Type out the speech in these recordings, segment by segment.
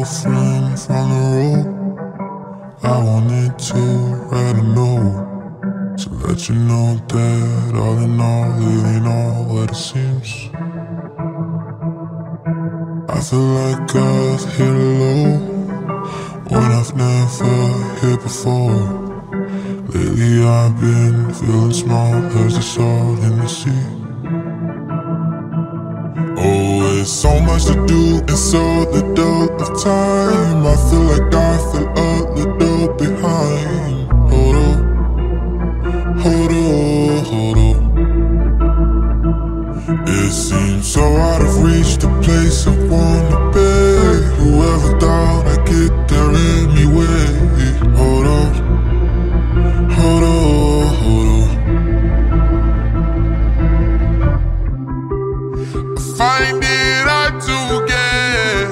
old friend from the road. I wanted to write a note to let you know that all in all, it ain't all what it seems. I feel like I've hit a low when I've never hit before. Lately I've been feeling small as the salt in the sea. Oh, it's so much to do and so little of time. I feel like I feel a little behind. Hold on, hold on, hold on. It seems so out of reach, the place I wanna be. Whoever thought I'd get there anyway. Hold on, hold on, hold on. I find it hard to get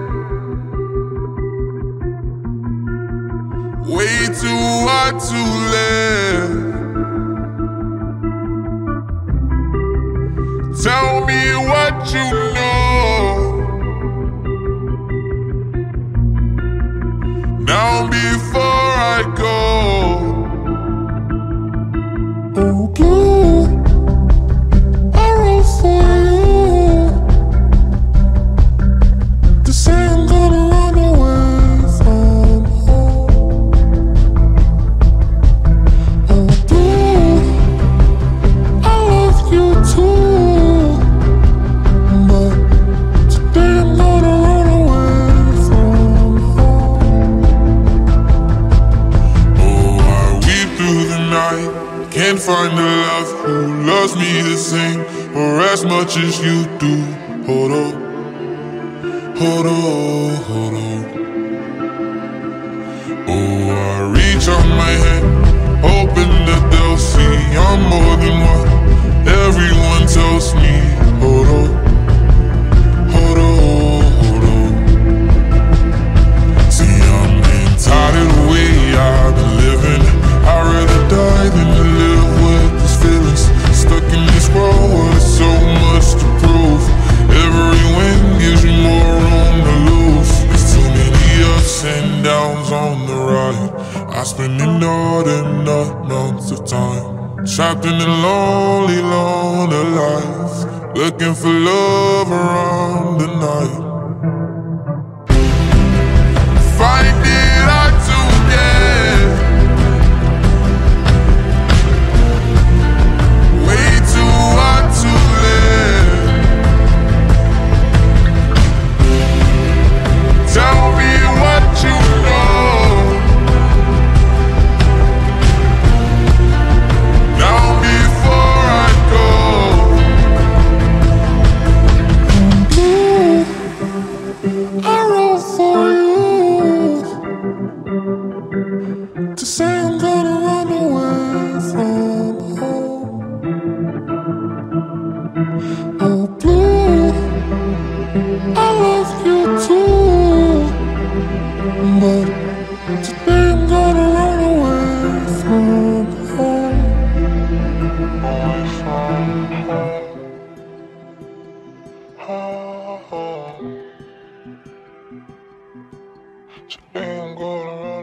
way too hard to live. Tell me what you know now before I go. Oh, blue, I wrote for you to say I'm gonna run away from home. Oh, blue, I love you too, but today I'm gonna run away from home. Oh, I weep through the night, can't find a love who loves me the same or as much as you do. Hold on, hold on, hold on. Oh, I reach out my hand, hoping that they'll see I'm more than what everyone tells me. Hold on, hold on, hold on. See, I'm getting tired of the way I've been living. I'd rather die than to live with these feelings. Stuck in this world where there's so much to prove. Every win gives me more room to lose. There's too many ups and downs on the ride. I spend inordinate amounts of time trapped in a lonely, lonely life, looking for love around the night. Find it hard to get way too hard to live. Tell me what you know now before I go. Blue, I wrote for you to say I'm gonna run away from home. Oh, blue, I love you too, but today I'm gonna run away from home. Away from home. Today I'm gonna run